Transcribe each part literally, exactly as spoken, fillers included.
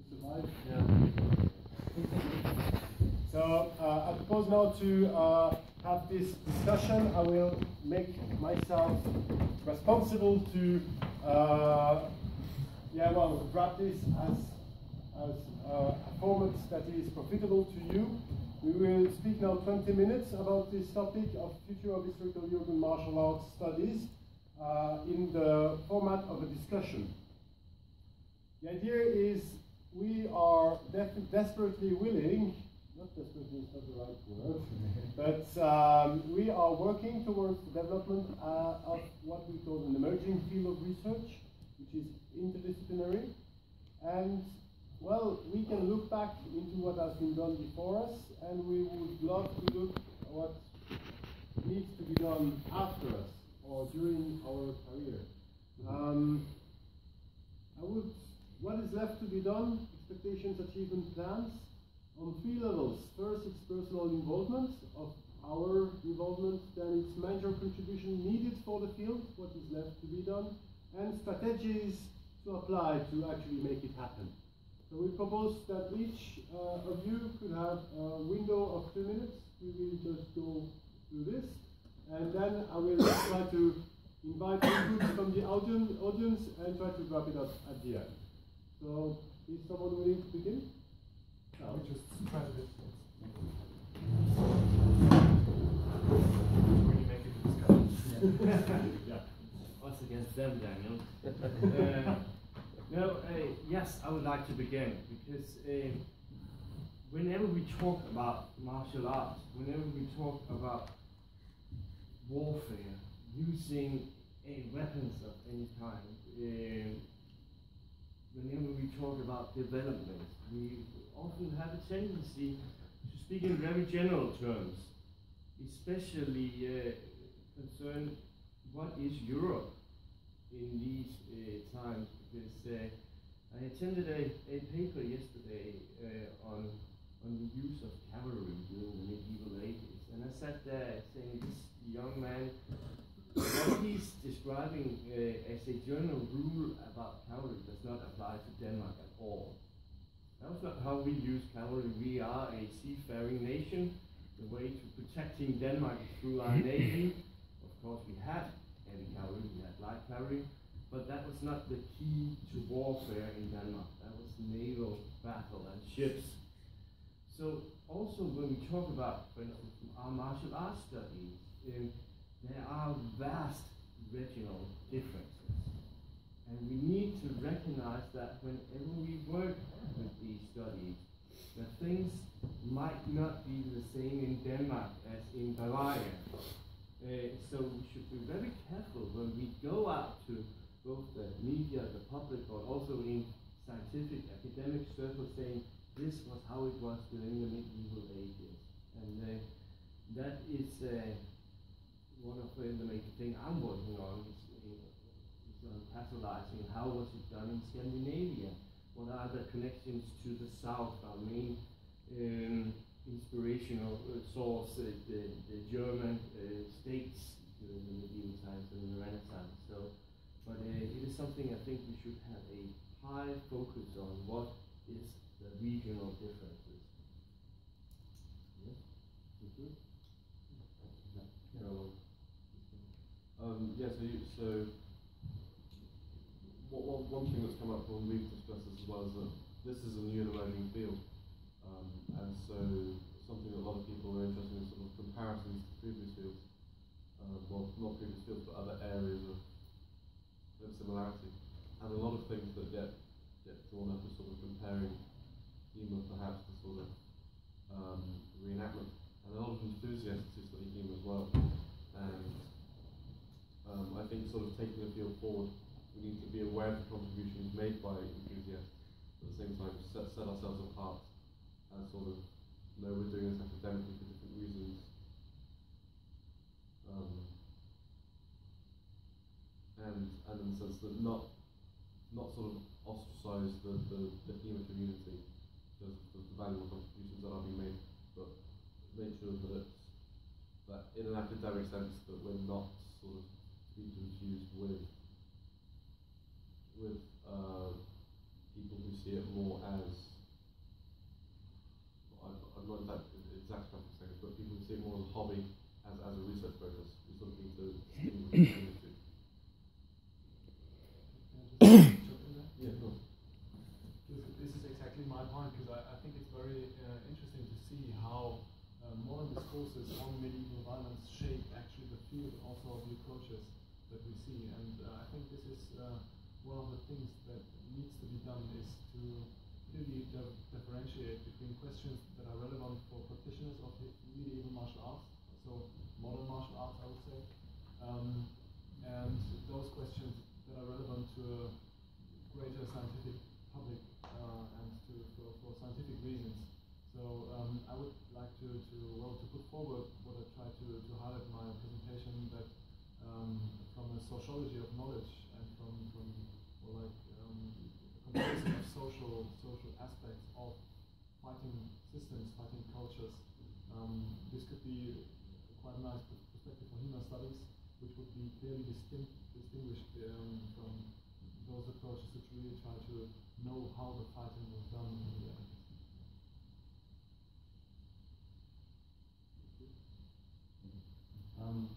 survive. Yeah. So uh, I propose now to uh, have this discussion. I will make myself responsible to, uh, yeah, well, wrap this as as uh, a format that is profitable to you. We will speak now twenty minutes about this topic of future of historical European martial arts studies uh, in the format of a discussion. The idea is we are desperately willing, not desperately is not the right word, but um, we are working towards the development uh, of what we call an emerging field of research, which is interdisciplinary. And well, we can look back into what has been done before us, and we would love to look at what needs to be done after us or during our career. Um, I would, what is left to be done? Expectations, achievement plans on three levels. First, it's personal involvement, of our involvement, then it's major contribution needed for the field, what is left to be done, and strategies to apply to actually make it happen. So we propose that each uh, of you could have a window of two minutes. We will just go through this, and then I will try to invite input from the audience, audience and try to wrap it up at the end. So, is someone willing to begin? No, we just try this. When you make it discussion. Yeah. Us against them, Daniel. uh, No, uh, yes, I would like to begin, because uh, whenever we talk about martial arts, whenever we talk about warfare, using uh, weapons of any kind, uh, whenever we talk about development, we often have a tendency to speak in very general terms, especially uh, concerned what is Europe in these uh, times. Because uh, I attended a, a paper yesterday uh, on, on the use of cavalry during the medieval ages, and I sat there saying this young man, what he's describing uh, as a general rule about cavalry does not apply to Denmark at all. That's not how we use cavalry. We are a seafaring nation. The way to protecting Denmark is through our navy. Of course, we had heavy cavalry, we had light cavalry, but that was not the key to warfare in Denmark. That was naval battle and ships. So also when we talk about, for instance, our martial arts studies, um, there are vast regional differences. And we need to recognize that whenever we work with these studies, that things might not be the same in Denmark as in Bavaria. Uh, so we should be very careful when we go out to both the media, the public, but also in scientific, academic circles, saying this was how it was during the medieval ages. And uh, that is uh, one of uh, the major things I'm working on, is, is on patholorizing how was it done in Scandinavia. What are the connections to the south, our main um, inspirational uh, source, uh, the, the German uh, states during the medieval times and the Renaissance. So, but uh, it is something I think we should have a high focus on. What is the regional differences? Yes? Yeah. Um, yeah, so, you, so what, what, one thing that's come up when we've discussed this as well is that this is a new and emerging field. Um, and so something that a lot of people are interested in, sort of comparisons to previous fields. Uh, well, not previous fields, but other areas of, of similarity. And a lot of things that get, get drawn up as sort of comparing HEMA perhaps to sort of um, reenactment. And a lot of enthusiasts who study HEMA as well. And um, I think sort of taking the field forward, we need to be aware of the contributions made by enthusiasts, at the same time set, set ourselves apart and sort of know we're doing this academically for different reasons. Um, and, and in the sense that not not sort of ostracize the, the, the HEMA community because of the valuable contributions that are being made, but make sure that it's, that in an academic sense that we're not sort of being confused with with uh, people who see it more as, I'm I'm not that exact graphic seconds, but people see it more as a hobby, as, as a research focus. We sort of need to distinguish between the two. Yeah, of course. This is exactly my point, because I, I think it's very uh, interesting to see how uh, modern discourses on medieval violence shape actually the field also of the approaches that we see. And uh, I think this is uh, one of the things that needs to be done, is to clearly differentiate between questions that are relevant for practitioners of medieval martial arts, so modern martial arts, I would say, um, and those questions that are relevant to a greater scientific public uh, and to, for, for scientific reasons. So um, I would like to, to, well, to put forward what I tried to, to highlight in my presentation, that um, from a sociology of knowledge and from, from well, like um, a comparison of social, social aspects of fighting systems, fighting cultures, um, this could be quite a nice perspective for HEMA studies, which would be clearly distinct, distinguished um, from those approaches which really try to know how the fighting was done in reality. Um,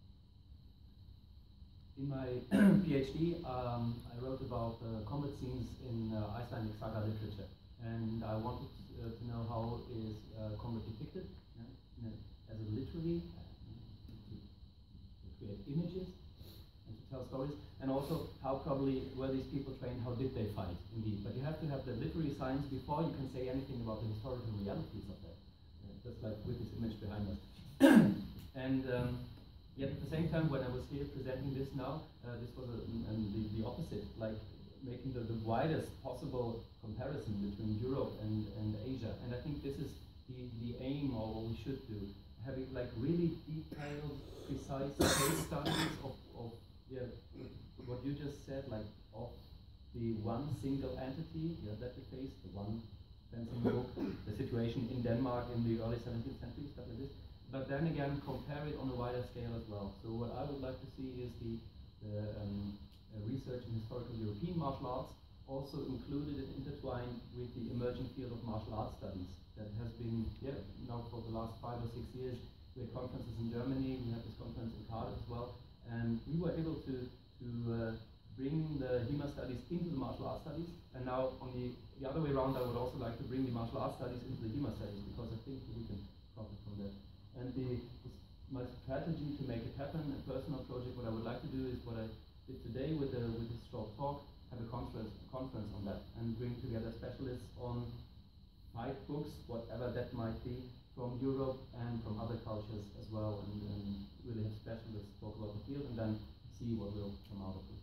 in my PhD, um, I wrote about uh, combat scenes in uh, Icelandic saga literature, and I wanted uh, to know how is uh, combat depicted yeah, as a literary, uh, to, to create images and to tell stories, and also how probably were these people trained, how did they fight indeed. But you have to have the literary science before you can say anything about the historical realities of that, uh, just like with this image behind us. And um, yet at the same time, when I was here presenting this now, uh, this was a, um, the, the opposite, like making the, the widest possible comparison between Europe and, and Asia. And I think this is the, the aim, or what we should do, having like really detailed, precise case studies of, of yeah, what you just said, like of the one single entity yeah, that we faced, the one fencing book, the situation in Denmark in the early seventeenth century, stuff like this. But then again, compare it on a wider scale as well. So what I would like to see is the, the um, uh, research in historical European martial arts, also included and intertwined with the emerging field of martial arts studies that has been, yeah, now for the last five or six years. We had conferences in Germany, we had this conference in Cardiff as well, and we were able to, to uh, bring the HEMA studies into the martial arts studies. And now on the, the other way around, I would also like to bring the martial arts studies into the HEMA studies, because I think we can profit from that. And the, my strategy to make it happen, a personal project, what I would like to do is what I did today with, a, with this short talk, have a conference, conference on that, and bring together specialists on five books, whatever that might be, from Europe and from other cultures as well, and, and really have specialists talk about the field and then see what will come out of this.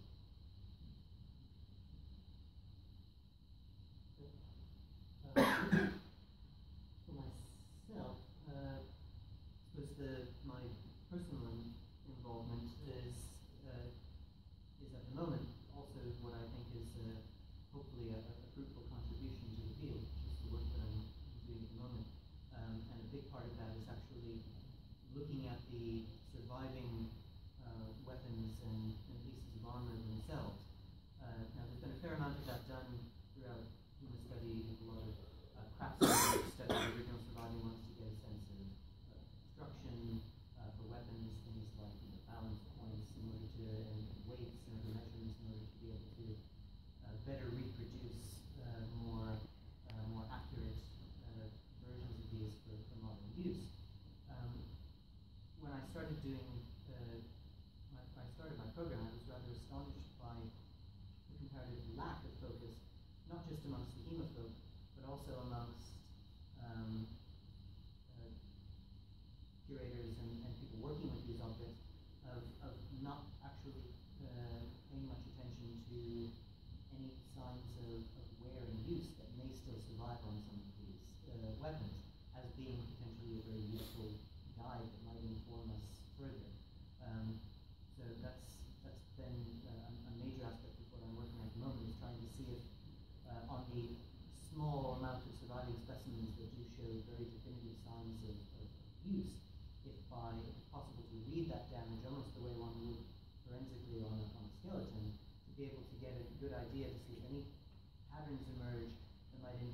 Uh, for myself, uh, suppose the, my personal involvement is uh, is at the moment also what I think is uh, hopefully a, a fruitful contribution to the field, which is the work that I'm doing at the moment. Um, and a big part of that is actually looking at the surviving uh, weapons and, and pieces of armor themselves. Uh, now, there's been a fair amount of that done throughout HEMA study, a lot of uh, craftsmanship study, the original surviving ones, to get a sense of uh, construction uh, for weapons, things like you know, balance points in order to, and weights and other measurements in order to be able to uh, better reproduce uh, more uh, more accurate uh, versions of these for, for modern use. Um, when I started doing, uh, my, when I started my program, I was rather astonished by the comparative lack of focus, not just amongst the HEMA folk, but also amongst um, uh, curators and, and people working with these objects, of, of not actually uh, paying much attention to any signs of, of wear and use that may still survive on some of these uh, weapons, as being potentially a very useful guide that might inform us further. Um, so that's that's been uh, a, a major aspect of what I'm working on at the moment, is trying to see if uh, on the small amount of surviving specimens that do show very definitive signs of, of use, if by if it's possible to read that damage almost the way one would forensically on a, on a skeleton, to be able to get a good idea to see if any patterns emerge that might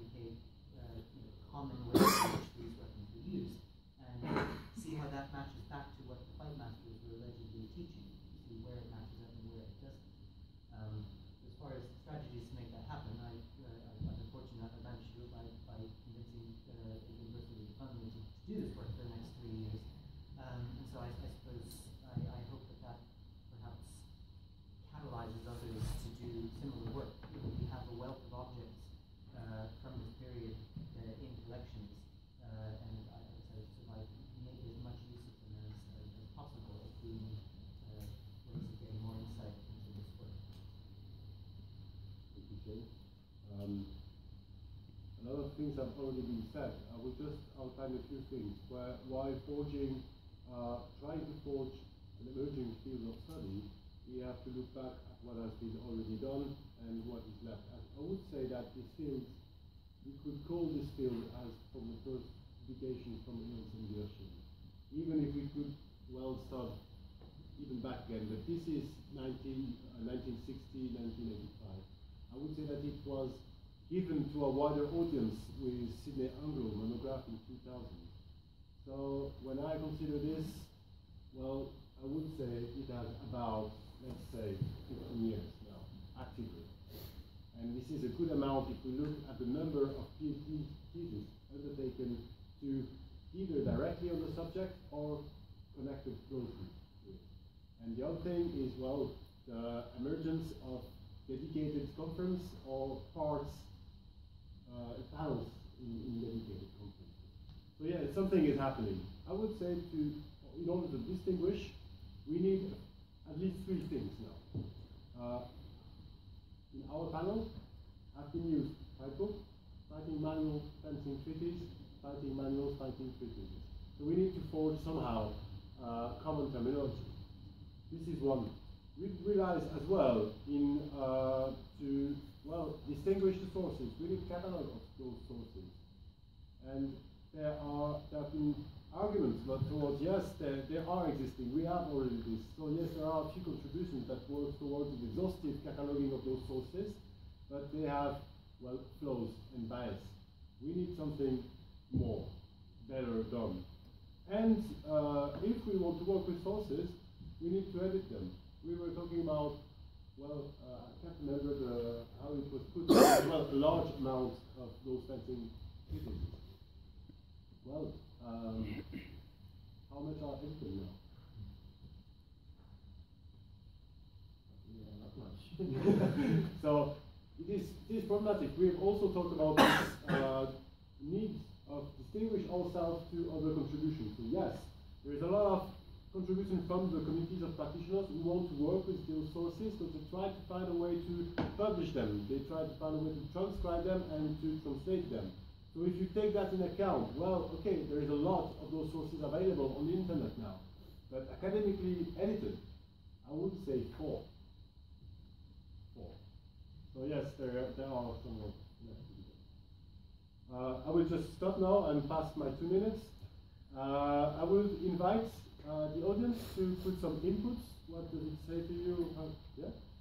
things have already been said. I will just outline a few things. Where while forging, uh, trying to forge an emerging field of study, we have to look back at what has been already done and what is left. And I would say that this field, we could call this field as from the first publication from Søerenson and Deacon. Even if we could well start even back again, but this is nineteen, uh, nineteen sixty, nineteen eighty-five. I would say that it was given to a wider audience with Sydney Anglo monograph in two thousand. So when I consider this, well, I would say it has about, let's say, fifteen years now, actively. And this is a good amount if we look at the number of PhD theses undertaken to either directly on the subject or connected closely with. And the other thing is, well, the emergence of dedicated conference or parts, uh, panels in, in dedicated conferences. So yeah, something is happening. I would say to, in order to distinguish, we need at least three things now. Uh, in our panel, have been used Guidebook, Fighting Manual, Fencing Treaties, Fighting Manuals, Fighting Treaties. So we need to forge somehow uh, common terminology. This is one. We realize as well in uh, to well distinguish the sources. We need catalog of those sources, and there are there have been arguments but towards yes they, they are existing. We have already this. So yes, there are a few contributions that work towards the exhaustive cataloging of those sources, but they have well flaws and bias. We need something more, better done. And uh, if we want to work with sources, we need to edit them. We were talking about, well, uh, I can't remember the, how it was put, well, a large amount of those fencing treaties. Well, um, how much are edited now? Yeah, not much. So it is, it is problematic. We've also talked about this uh, need of distinguish ourselves to other contributions. So yes, there is a lot of contribution from the communities of practitioners who want to work with those sources, so they try to find a way to publish them. They try to find a way to transcribe them and to translate them. So if you take that in account, well, okay, there is a lot of those sources available on the internet now. But academically edited, I would say four. Four. So yes, there, there are some more left to do. Uh, I will just stop now and pass my two minutes. Uh, I will invite Uh, the audience to put some inputs. What does it say to you? Uh, yeah?